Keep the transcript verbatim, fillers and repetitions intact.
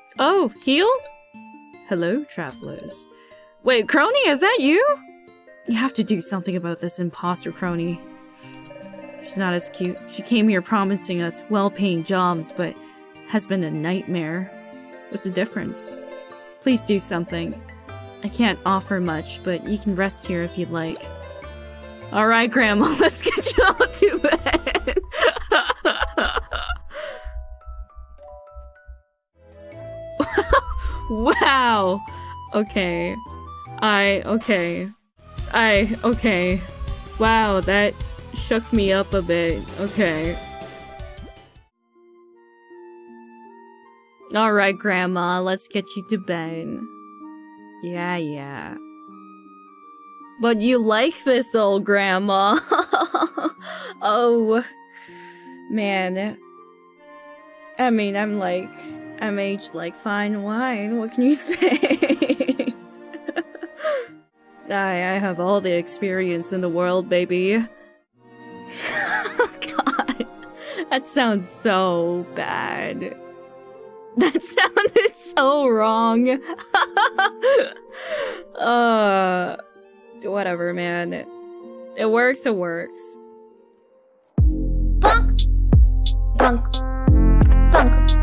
Oh, heal? Hello, travelers. Wait, Kronii, is that you? You have to do something about this imposter Kronii. She's not as cute. She came here promising us well-paying jobs, but has been a nightmare. What's the difference? Please do something. I can't offer much, but you can rest here if you'd like. Alright, Grandma, let's get you all to bed. Wow. Okay. I, okay. I, okay. Wow, that shook me up a bit. Okay. Alright, Grandma, let's get you to bed. Yeah, yeah. But you like this old Grandma. Oh. Man. I mean, I'm like... I'm aged like fine wine, what can you say? I, I have all the experience in the world, baby. God, that sounds so bad. That sounded so wrong. uh, whatever, man. It, it works, it works. Bonk! Bonk! Bonk!